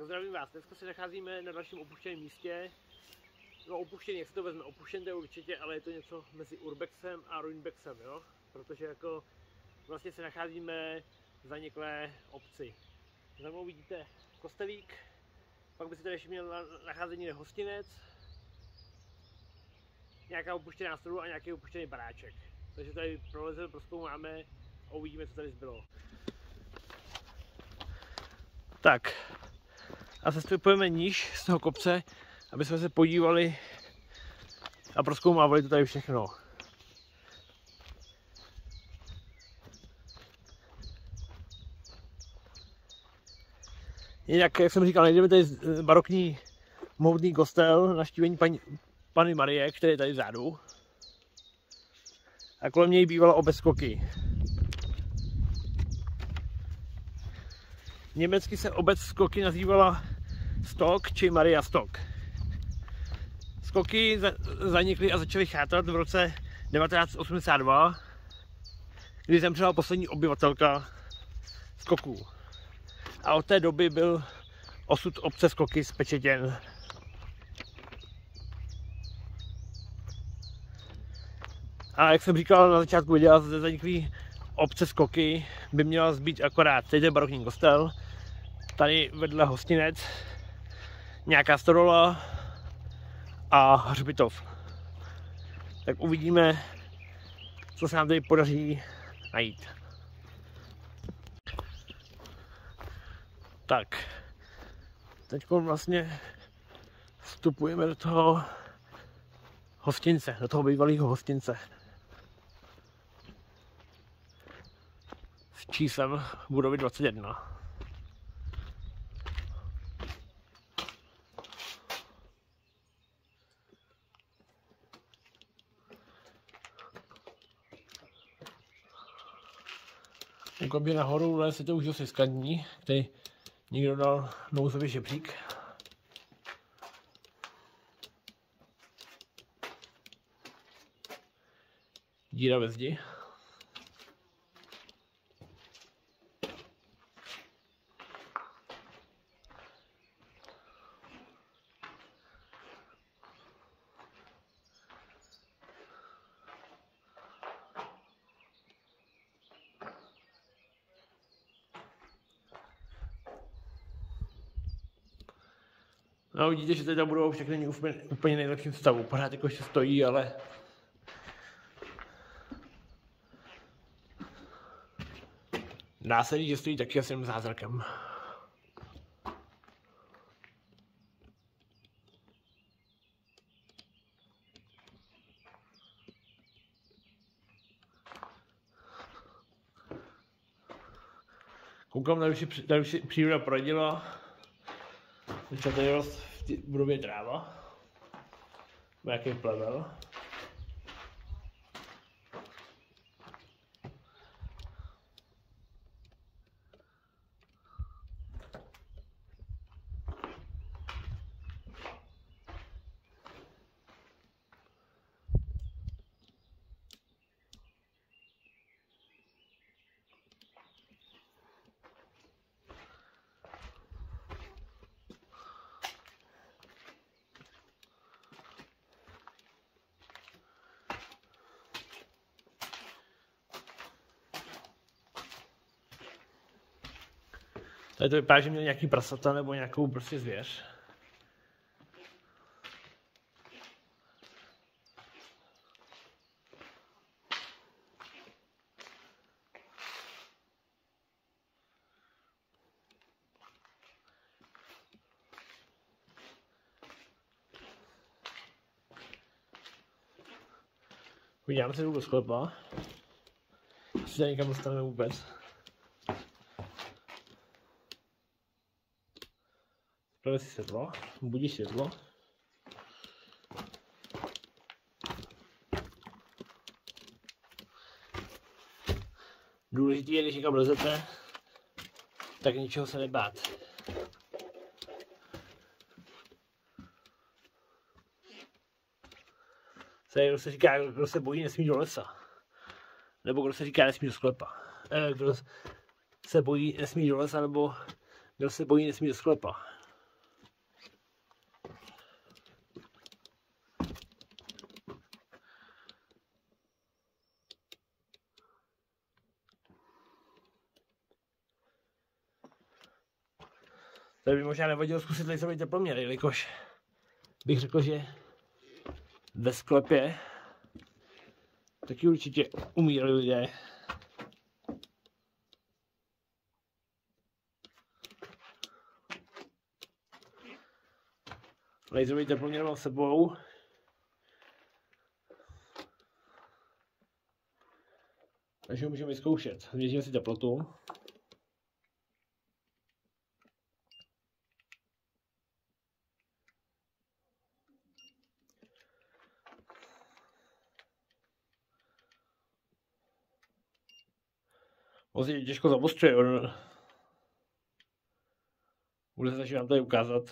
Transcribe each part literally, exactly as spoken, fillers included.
Tak zdravím vás, dneska se nacházíme na dalším opuštěném místě. No opuštěný, jak se to vezme, opuštěn to je určitě, ale je to něco mezi Urbexem a Ruinbexem, jo? Protože jako vlastně se nacházíme v zaniklé obci. Za mnou vidíte kostelík, pak by se tady ještě měl nacházet někde hostinec, nějaká opuštěná stodula a nějaký opuštěný baráček. Takže tady prolezeme, prozkoumáme a uvidíme, co tady zbylo. Tak, a sestupujeme níž z toho kopce, aby jsme se podívali a prozkoumávali to tady všechno. Jinak, jak jsem říkal, najdeme tady barokní mohutný kostel, navštívení paní, Panny Marie, který je tady vzadu. A kolem něj bývala obec Skoky. Německy se obec Skoky nazývala Stok či Maria Stok. Skoky zanikly a začaly chátrat v roce devatenáct osmdesát dva, kdy zemřela poslední obyvatelka Skoků. A od té doby byl osud obce Skoky zpečetěn. A jak jsem říkal na začátku videa, ze zaniklý obce Skoky by měla zbýt akorát tady ten barokní kostel, tady vedle hostinec, nějaká stodola a hřbitov. Tak uvidíme, co se nám tady podaří najít. Tak, teď vlastně vstupujeme do toho hostince, do toho bývalého hostince. S číslem budovy dvacet jedna. Ukopě nahoru les je to už dost skladní, který někdo dal nouzový žebřík. Díra ve zdi. No, vidíte, že tady budou všechny není úplně, úplně nejlepším stavu. Pořád jako ještě stojí, ale dá se říct, že stojí taky asi zázrakem. Koukám, tady už, tady už příroda poradila. Začal tady rost v budově tráva. Nějaký plevel. Tady to vypadá, že měl nějaký prasata nebo nějakou prostě zvěř. Podíváme se do sklepa. Jestli se někam dostaneme vůbec. Právě si světlo, budí světlo. Důležité je, když někam lezete, tak ničeho se nebát. Se, kdo se říká, kdo se bojí, nesmí do lesa. Nebo kdo se říká, nesmí do sklepa. Eh, kdo se bojí, nesmí do lesa, nebo kdo se bojí, nesmí do sklepa. Tady by možná nevadilo zkusit laserový teploměr, jelikož bych řekl, že ve sklepě taky určitě umírali lidé. Laserový teploměr mám s sebou. Takže ho můžeme vyzkoušet. Změříme si teplotu. On si těžko zaostřuje. Bude se snažit vám tady ukázat.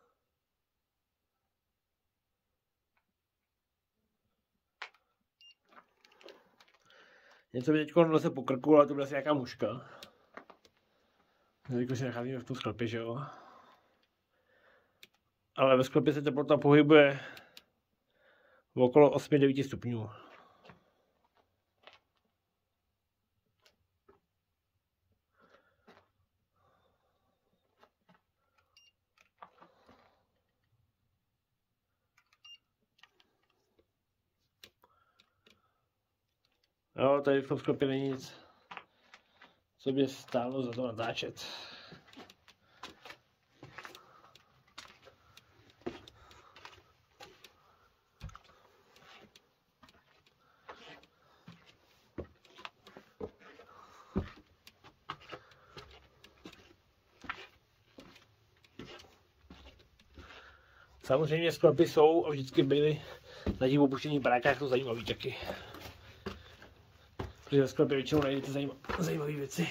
Něco mi teď se po krku, ale to bude asi nějaká muška. Jelikož se nacházíme v tom sklepě, že jo. Ale ve sklepě se teplota pohybuje v okolo osm devět stupňů. Jo, tady v tom sklepě není nic, co by stálo za to natáčet. Samozřejmě sklepy jsou a vždycky byly na těch opuštěných barákách to zajímavý taky. Protože ve sklepě většinou najdete zajímavé věci.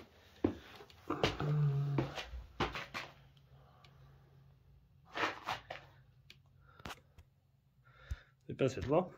Vypne světlo.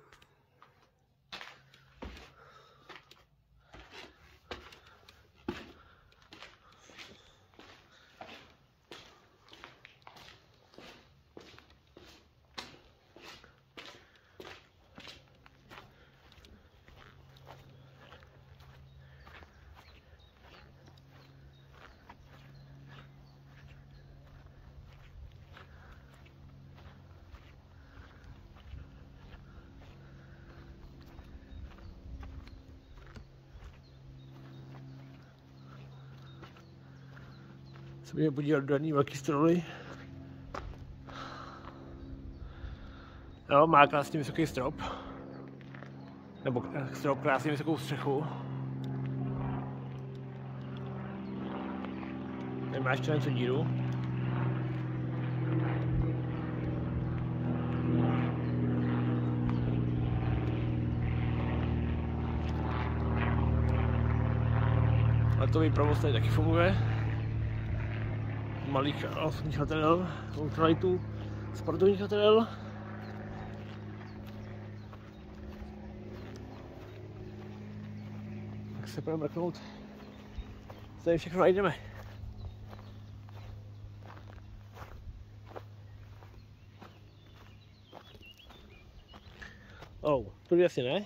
Se budeme podívat do jedné velké stoly. Jo, má krásně vysoký strop. Nebo strop, krásně vysokou střechu. Tady má ještě něco díru. Letový provoz tady taky funguje. Malých a osobních letadel, ultralightů, sportovních letadel. Tak se půjdeme mrknout, co tady všechno najdeme. Oh, to asi ne.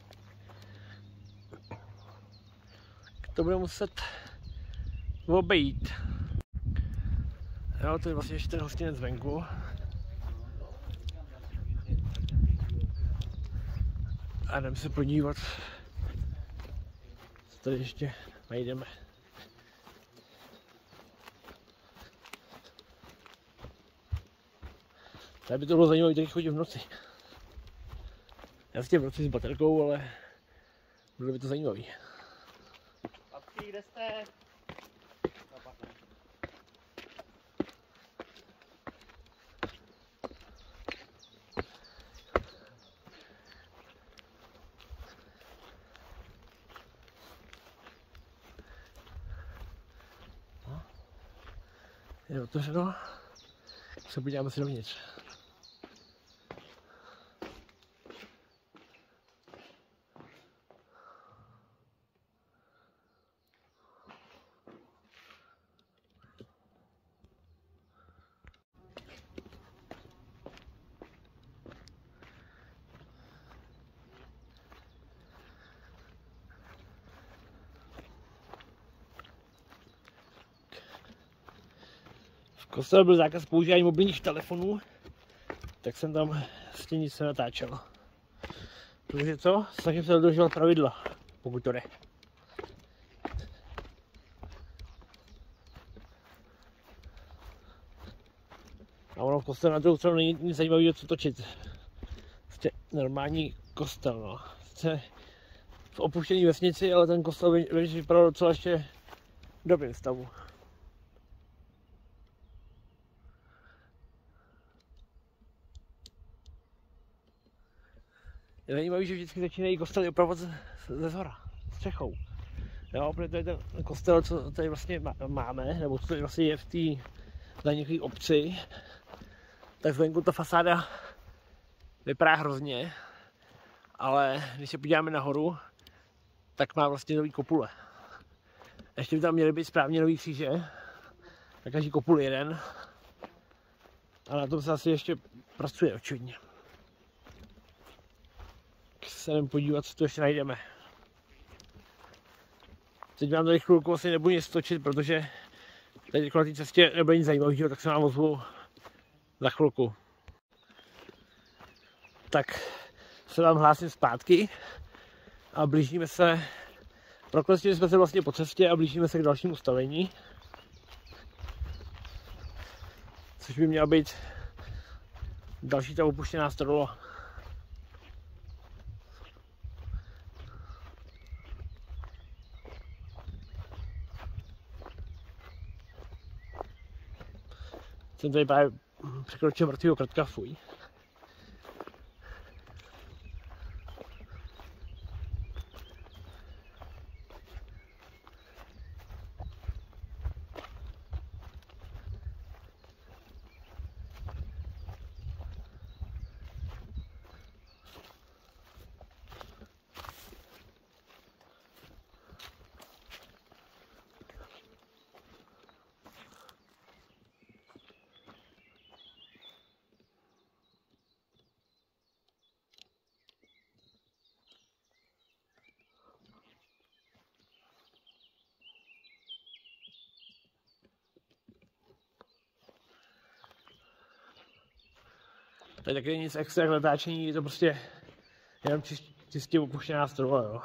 To bude muset obejít. Jo, to je vlastně ještě ten hostinec zvenku. A jdeme se podívat, co tady ještě najdeme. Tady by to bylo zajímavé, když chodím v noci. Já s tím v noci s baterkou, ale bylo by to zajímavý. Papky, kde jste? Je otevřeno, se podíváme si dovnitř. kostel byl zákaz používání mobilních telefonů, tak jsem tam s tím nic nenatáčel. Protože co? Snažím se dodržovat pravidla, pokud to jde. A ono v kostelu na druhou stranu není nic zajímavého, co točit. Prostě normální kostel, no. Prostě v opuštěné vesnici, ale ten kostel vypadal docela ještě v dobrém stavu. Je zajímavé, že vždycky začínají kostely opravovat ze zhora, střechou. Jo, protože to je ten kostel, co tady vlastně máme, nebo co tady vlastně je v té zanikové obci, tak zvenku ta fasáda vypadá hrozně, ale když se podíváme nahoru, tak má vlastně nový kopule. Ještě by tam měly být správně nový kříže, na každý kopul jeden, a na tom se asi ještě pracuje očividně. Se jdem podívat, co tu ještě najdeme. Teď vám tady chvilku asi nebudu nic točit, protože tady na té cestě nebude nic zajímavého, tak se vám ozvu za chvilku. Tak se vám hlásím zpátky a blížíme se, proklestili jsme se vlastně po cestě a blížíme se k dalšímu stavení, což by měla být další ta opuštěná stodola. Jsem tady právě překročil mrtvýho krtka, fuj. Tady taky nic extra k natáčení, je to prostě jenom čist, čistě opuštěná stodola, jo.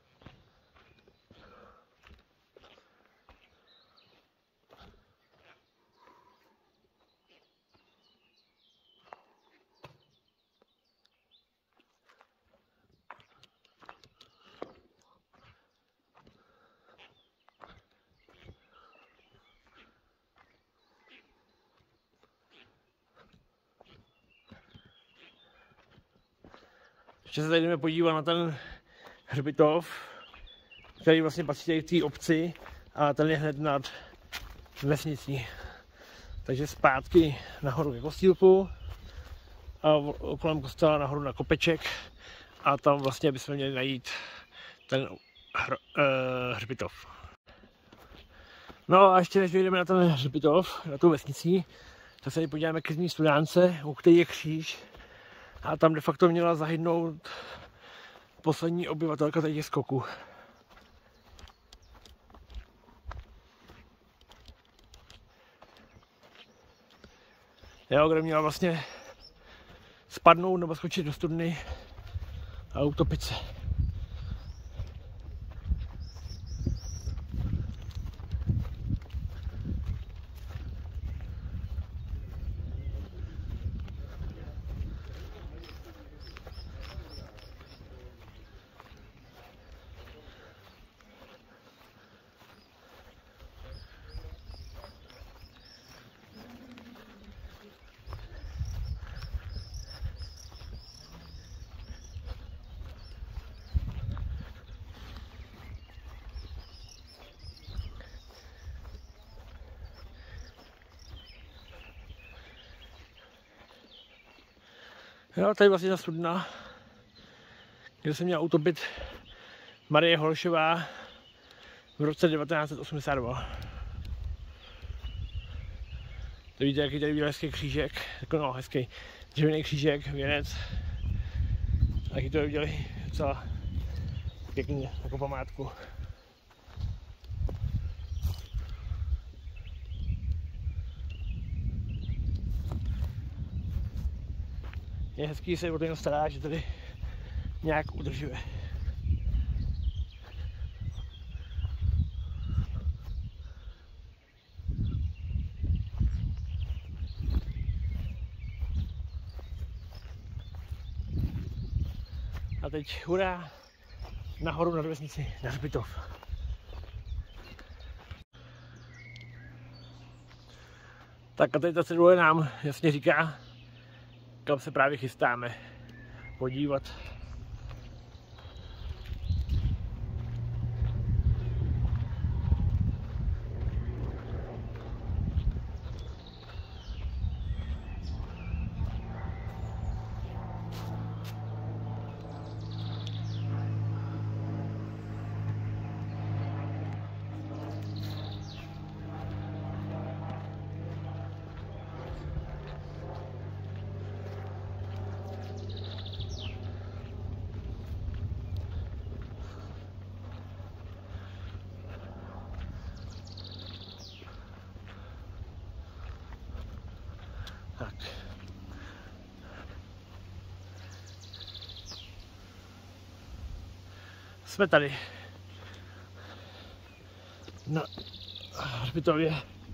Ještě se tady jdeme podívat na ten hřbitov, který vlastně patří k té obci, a ten je hned nad vesnicí. Takže zpátky nahoru ke kostýlku a kolem kostela nahoru na kopeček, a tam vlastně bychom měli najít ten hr, uh, hřbitov. No a ještě než vyjdeme na ten hřbitov, na tu vesnici, tak se tady podíváme ke zmíní studánce, u který je kříž. A tam de facto měla zahynout poslední obyvatelka těch skoků. Jo, kde měla vlastně spadnout nebo skočit do studny a utopit se. Jo, tady vlastně ta studna, kde se měla utopit Marie Holešová v roce devatenáct set osmdesát dva. To vidíte, jaký tady byl hezký křížek, jako no, hezký dřevěný křížek, věnec. Taky to viděli docela pěkně, jako památku. Je hezký se o to stará, že tady nějak udržuje. A teď hurá nahoru na vesnici, na hřbitov. Tak a teď ta cedule nám jasně říká, kam se právě chystáme podívat. Tak. Jsme tady na hřbitově.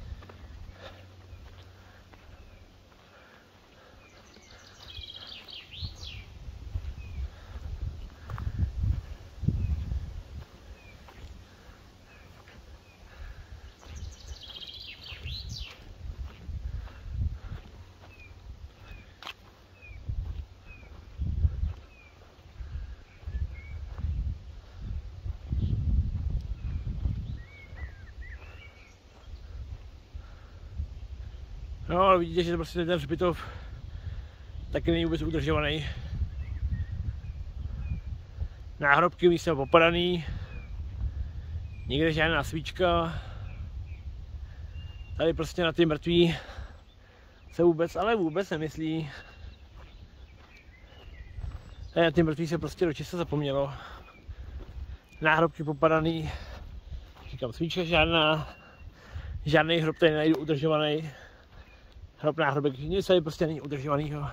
No, ale vidíte, že prostě ten hřbitov taky není vůbec udržovaný. Náhrobky místem popadaný, nikde žádná svíčka. Tady prostě na ty mrtví se vůbec, ale vůbec nemyslí. Tady na ty mrtví se prostě dočista zapomnělo. Náhrobky popadaný, říkám, svíčka žádná, žádný hrob tady nejdu udržovaný. Hrob náhrobek, nic tady prostě není udržovanýho.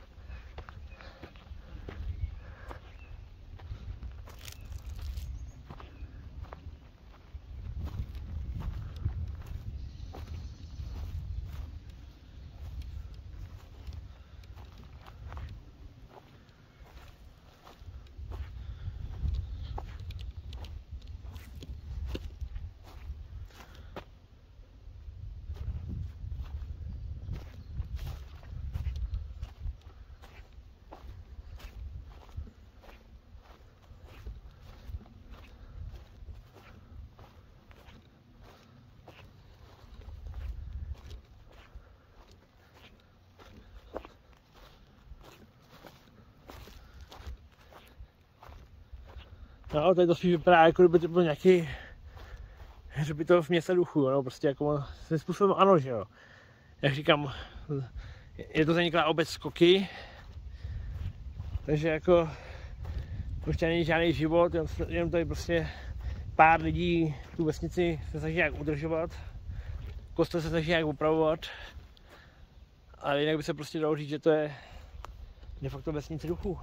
No, tady to spíš vypadá, jako kdyby to byl nějaký hřbitov v městě duchu, no, prostě jako svým způsobem ano, že jo. Jak říkám, je to zaniklá obec Skoky, takže jako prostě není žádný život, jenom tady prostě pár lidí tu vesnici se snaží nějak udržovat, kostel se snaží nějak opravovat, ale jinak by se prostě dalo říct, že to je de facto vesnice duchu.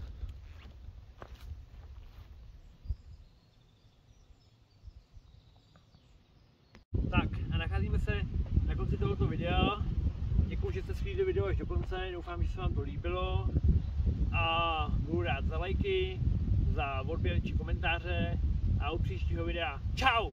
Tak a nacházíme se na konci tohoto videa. Děkuji, že jste sledovali video až do konce, doufám, že se vám to líbilo a budu rád za lajky, za odběr či komentáře a u příštího videa. Čau!